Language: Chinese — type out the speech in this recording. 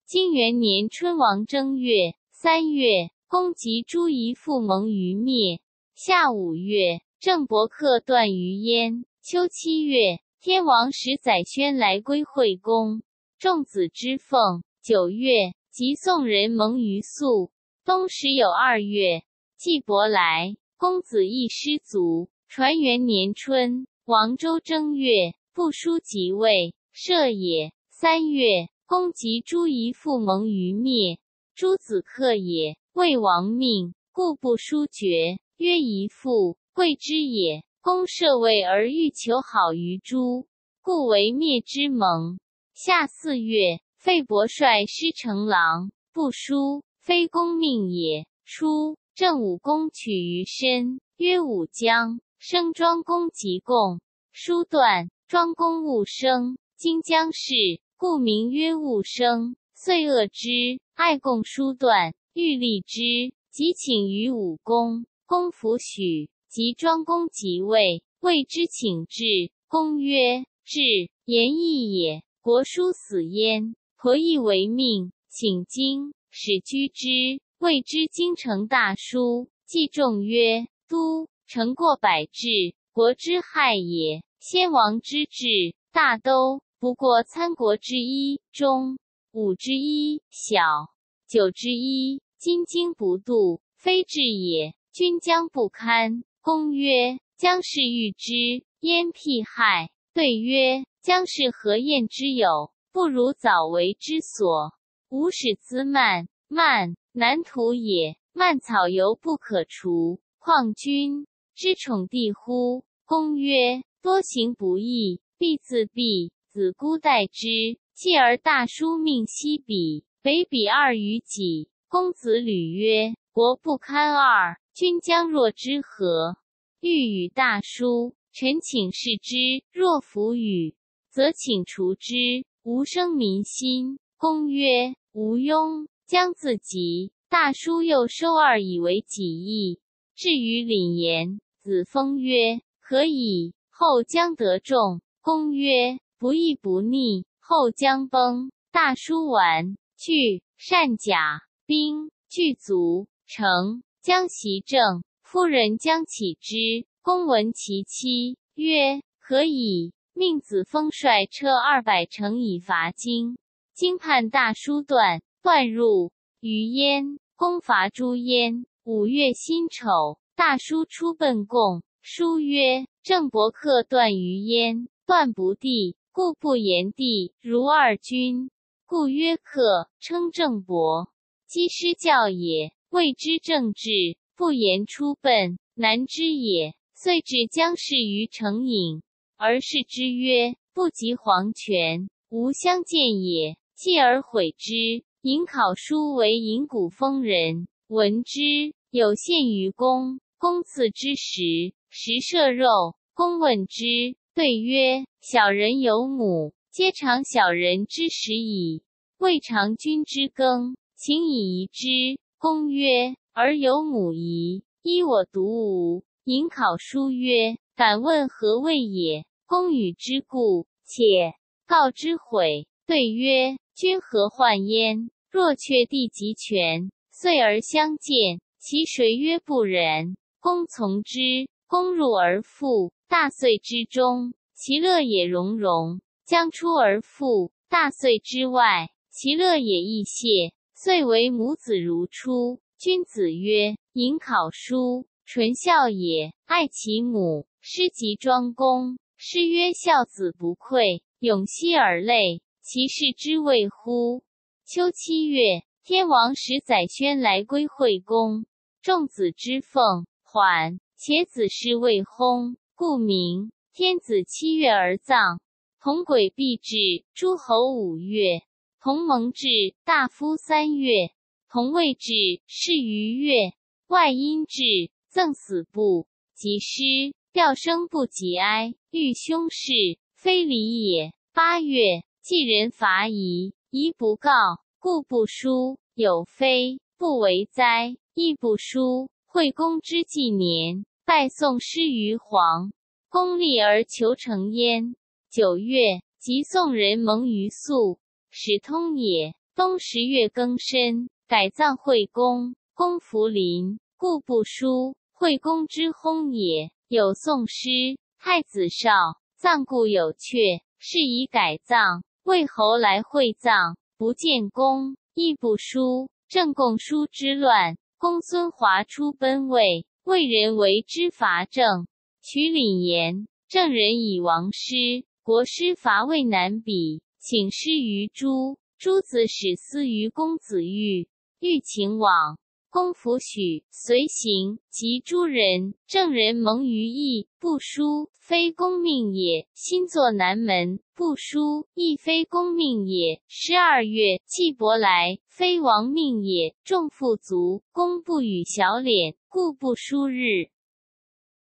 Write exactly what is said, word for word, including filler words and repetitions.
金元年春王正月，三月，公及诸夷复蒙于灭。夏五月，郑伯克断于燕。秋七月，天王使载宣来归惠公，仲子之凤。九月，即宋人蒙于宿。冬十有二月，季伯来，公子义失足。传元年春，王周正月，不书即位，社也。三月，公及诸夷复蒙于灭。诸子克也，魏王命，故不书爵，曰夷父，贵之也。公设位而欲求好于诸，故为灭之盟。夏四月，费伯率师成郎，不书，非公命也。初，郑武公取于申，曰武姜，生庄公即贡。书断，庄公勿生，今将氏，故名曰勿生。遂恶之，爱贡书断，欲立之，即请于武公。公弗许。及庄公即位，谓之请至。公曰：至，言义也。国书死焉，婆亦为命，请经，使居之。谓之京城大书。季仲曰：都，成过百治，国之害也。先王之治，大都，不过参国之一，中；五之一，小；九之一，今经不度，非治也。君将不堪。公曰：将氏欲之，焉辟害？对曰：将氏何厌之有？不如早为之所。吾使滋蔓，蔓，难图也。蔓草犹不可除，况君之宠弟乎？公曰：多行不义，必自毙。子姑待之，继而大叔命西比，北比二于己。公子吕曰：国不堪二，君将若之何？欲与大叔，臣请示之，若弗与，则请除之，无生民心。公曰：无庸，将自及。大叔又收二以为己意。至于廪言，子封曰：可以，后将得众。公曰：不义不逆，后将崩。大叔完，据善甲兵具足，成，将袭政。夫人将起之。公闻其妻，曰：可以。命子封率车二百乘以伐京。京叛大叔断，断入于燕。公伐诸燕。五月辛丑，大叔出奔贡。书曰：郑伯克断于燕，断不地，故不言地，如二君。故曰克，称郑伯。积师教也，谓之政治，不言出奔，难之也。遂至将氏于城尹，而视之曰：不及黄泉，无相见也。继而毁之。尹考叔为尹谷封人，闻之，有献于公。公赐之食，食摄肉。公问之，对曰：小人有母，皆尝小人之食矣，未尝君之羹，请以夷之。公曰：而有母夷，依我独无。尹考叔曰：敢问何谓也？公与之故，且告之悔。对曰：君何患焉？若却地极权，遂而相见，其谁曰不然？公从之。公入而复，大岁之中，其乐也融融；将出而复，大岁之外，其乐也亦泄。遂为母子如初。君子曰：尹考叔，纯孝也，爱其母。师及庄公，师曰：孝子不愧，永息而泪，其事之谓乎？秋七月，天王使载宣来归惠公。仲子之凤，缓，且子氏未薨，故名。天子七月而葬。同轨必至，诸侯五月。同盟至，大夫三月。同位至，是于月。外阴至，赠死部。及师，调生不及哀，欲凶事，非礼也。八月，季人伐夷，夷不告，故不书。有非，不为哉，亦不书。惠公之纪年，拜宋师于黄。公立而求成焉。九月，即宋人蒙于宿，使通也。 冬十月庚申，改葬惠公。公弗临，故不书。惠公之薨也。有宋诗：太子少，葬故有阙，是以改葬。魏侯来会葬，不见公，亦不书。郑共叔之乱，公孙华出奔魏，魏人为之伐郑。取廪言，郑人以王师，国师伐魏难比，请师于诸。诸子使私于公子玉，欲请往。公弗许，随行。及诸人，郑人蒙于邑，不书，非公命也。新作南门，不书，亦非公命也。十二月，季伯来，非王命也。众富足，公不与小敛，故不书日。